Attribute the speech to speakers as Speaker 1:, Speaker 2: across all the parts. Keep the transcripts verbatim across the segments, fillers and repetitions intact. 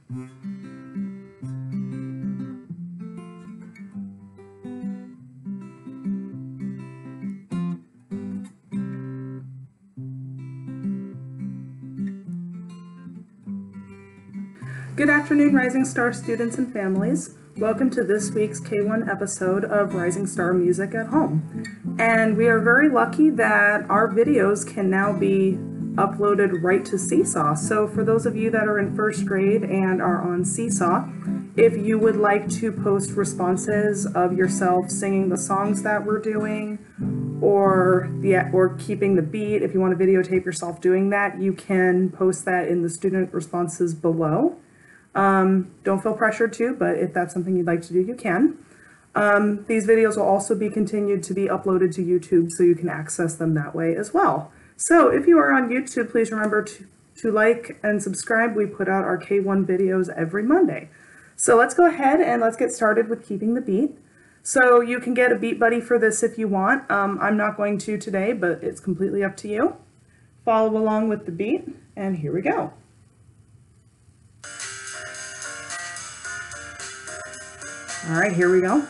Speaker 1: Good afternoon, Rising Star students and families. Welcome to this week's K one episode of Rising Star Music at Home. And we are very lucky that our videos can now be uploaded right to Seesaw. So for those of you that are in first grade and are on Seesaw, if you would like to post responses of yourself singing the songs that we're doing, or the or keeping the beat, if you want to videotape yourself doing that, you can post that in the student responses below. Um, don't feel pressured to, but if that's something you'd like to do, you can. Um, these videos will also be continued to be uploaded to YouTube, so you can access them that way as well. So if you are on YouTube, please remember to, to like and subscribe. We put out our K one videos every Monday. So let's go ahead and let's get started with keeping the beat. So you can get a beat buddy for this if you want. Um, I'm not going to today, but it's completely up to you. Follow along with the beat, and here we go. All right, here we go.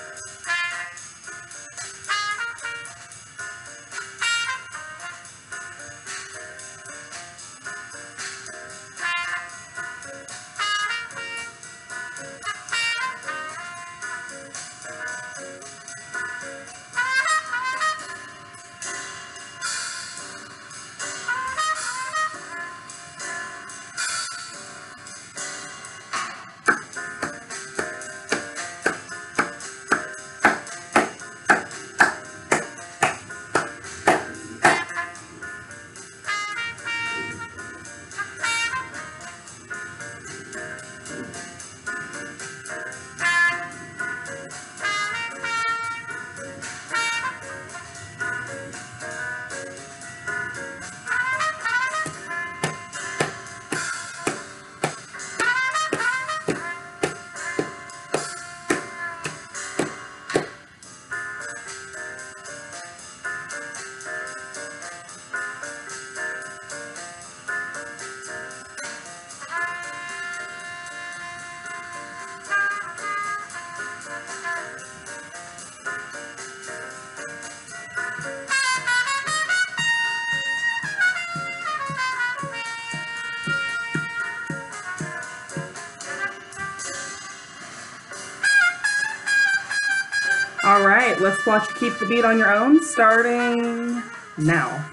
Speaker 1: All right, let's watch Keep the Beat on Your Own, starting now.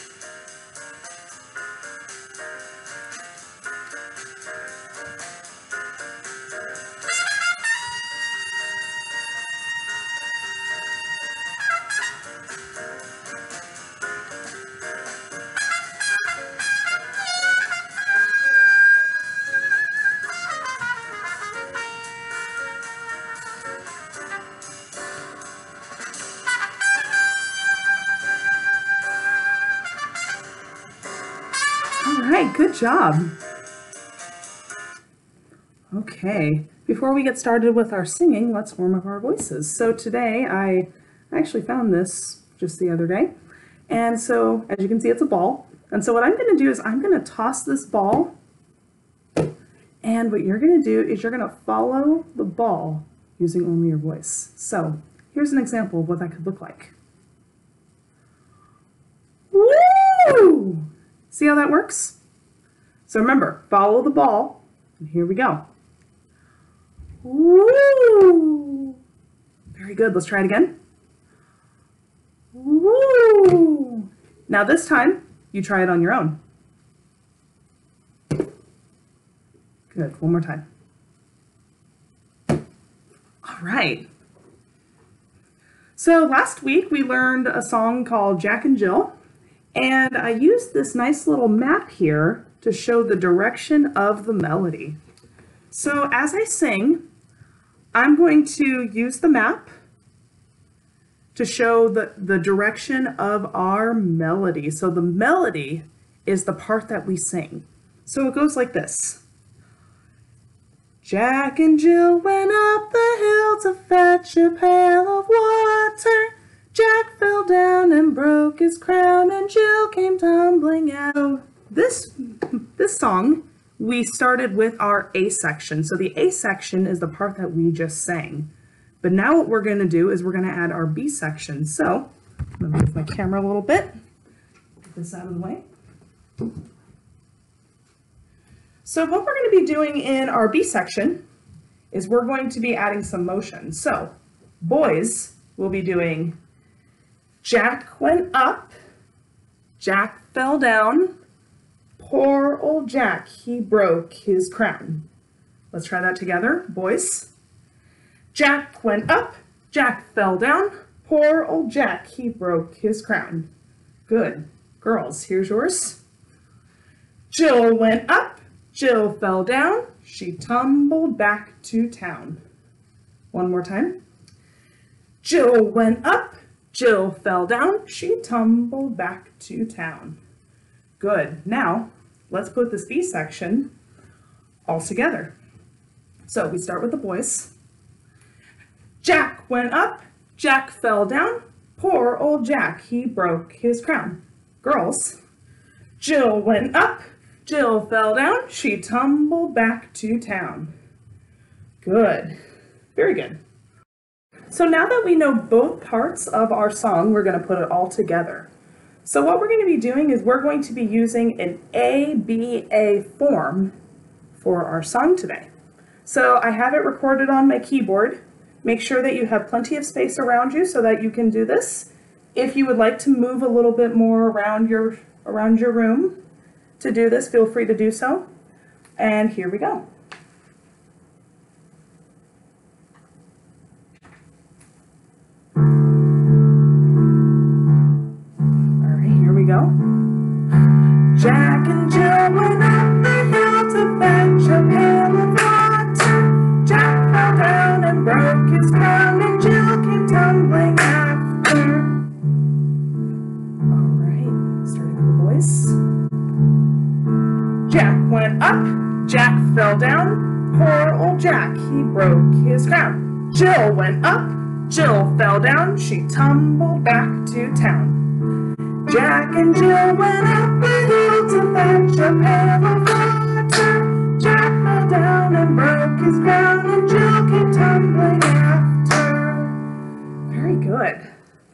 Speaker 1: All right, good job. Okay, before we get started with our singing, let's warm up our voices. So today I actually found this just the other day. And so as you can see, it's a ball. And so what I'm going to do is I'm going to toss this ball. And what you're going to do is you're going to follow the ball using only your voice. So here's an example of what that could look like. Woo! See how that works? So remember, follow the ball, and here we go. Woo! Very good, let's try it again. Woo! Now this time, you try it on your own. Good, one more time. All right. So last week we learned a song called Jack and Jill. And I used this nice little map here to show the direction of the melody. So as I sing, I'm going to use the map to show the, the direction of our melody. So the melody is the part that we sing. So it goes like this. Jack and Jill went up the hill to fetch a pail of water. Jack fell down and broke his crown, and Jill came tumbling out. This, this song we started with our A section. So the A section is the part that we just sang. But now what we're going to do is we're going to add our B section. So I'm going to move my camera a little bit. Get this out of the way. So what we're going to be doing in our B section is we're going to be adding some motion. So boys will be doing Jack went up, Jack fell down, poor old Jack, he broke his crown. Let's try that together, boys. Jack went up, Jack fell down, poor old Jack, he broke his crown. Good. Girls, here's yours. Jill went up, Jill fell down, she tumbled back to town. One more time. Jill went up, Jill fell down, she tumbled back to town. Good. Now, let's put this B section all together. So we start with the boys. Jack went up, Jack fell down, poor old Jack, he broke his crown. Girls. Jill went up, Jill fell down, she tumbled back to town. Good. Very good. So now that we know both parts of our song, we're going to put it all together. So what we're going to be doing is we're going to be using an A B A form for our song today. So I have it recorded on my keyboard. Make sure that you have plenty of space around you so that you can do this. If you would like to move a little bit more around your, around your room to do this, feel free to do so. And here we go. Go. Jack and Jill went up the hill to fetch a pail of water. Jack fell down and broke his crown, and Jill came tumbling after. All right, starting with the boys. Jack went up, Jack fell down. Poor old Jack, he broke his crown. Jill went up, Jill fell down. She tumbled back to town. Jack and Jill went up the hill to fetch a pail of water. Jack fell down and broke his crown, and Jill came tumbling after. Very good.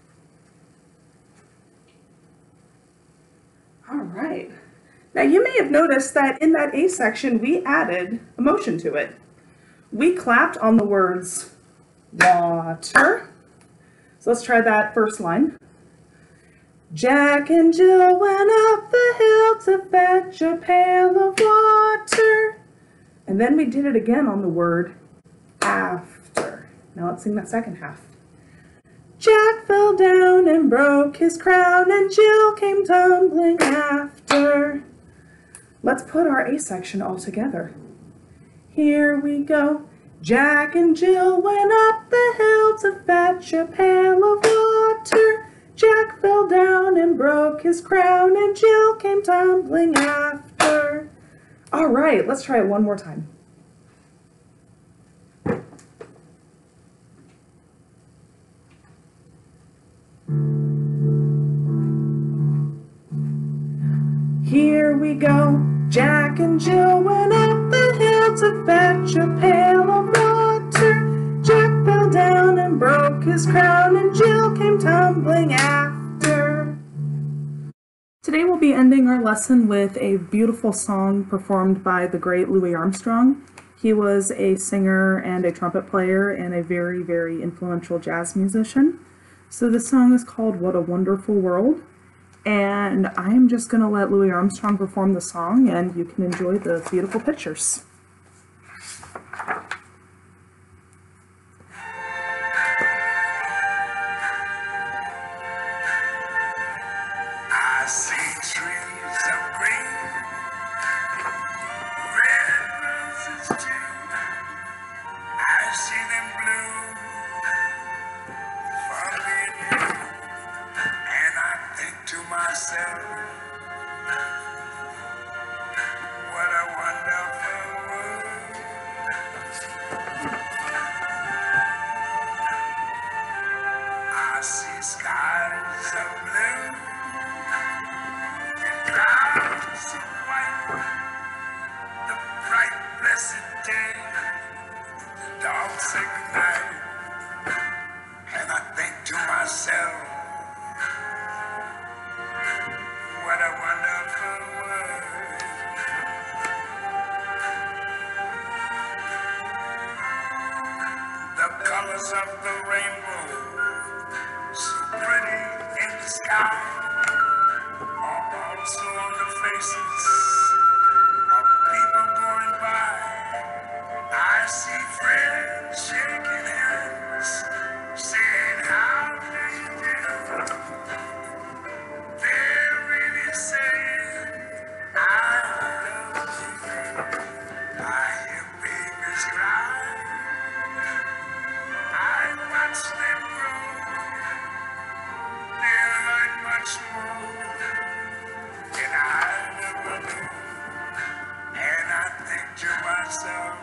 Speaker 1: All right. Now you may have noticed that in that A section we added emotion to it. We clapped on the words water. So let's try that first line. Jack and Jill went up the hill to fetch a pail of water. And then we did it again on the word after. Now let's sing that second half. Jack fell down and broke his crown, and Jill came tumbling after. Let's put our A section all together. Here we go. Jack and Jill went up the hill to fetch a pail of water. Jack fell down and broke his crown, and Jill came tumbling after. All right, let's try it one more time. Here we go. Jack and Jill went up the hill to fetch a pail of water. Jack fell down and broke his crown, and Jill came tumbling after. Today we'll be ending our lesson with a beautiful song performed by the great Louis Armstrong. He was a singer and a trumpet player and a very, very influential jazz musician. So this song is called What a Wonderful World. And I'm just going to let Louis Armstrong perform the song, and you can enjoy the beautiful pictures.
Speaker 2: I see trees of green, red roses too. I see them bloom for me and you. And I think to myself, what a wonderful blessed day, the dogs say goodnight, and I think to myself, what a wonderful world. The colors of the rainbow, so pretty in the sky, are also on the faces of people going by. I see friends shaking hands, saying, how do you do? They're really saying, I love you. I hear babies cry, I watch them grow. They learn much more than I never knew. And I think to myself,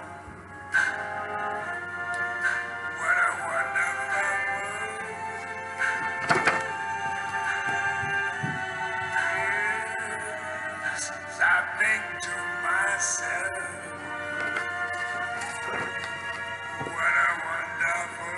Speaker 2: what a wonderful world. Yes, I think to myself, what a wonderful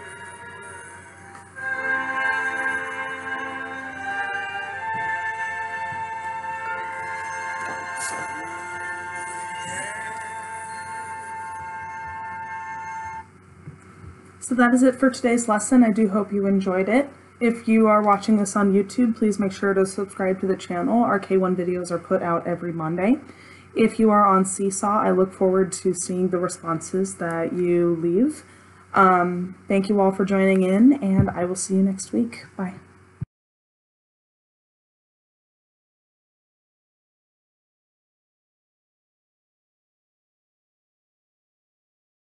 Speaker 1: So that is it for today's lesson. I do hope you enjoyed it. If you are watching this on YouTube, please make sure to subscribe to the channel. Our K one videos are put out every Monday. If you are on Seesaw, I look forward to seeing the responses that you leave. Um, thank you all for joining in, and I will see you next week. Bye.